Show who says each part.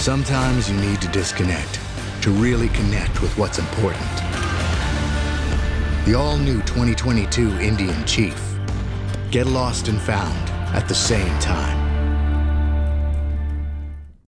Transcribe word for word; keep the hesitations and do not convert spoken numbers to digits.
Speaker 1: Sometimes you need to disconnect to really connect with what's important. The all-new twenty twenty-two Indian Chief. Get lost and found at the same time.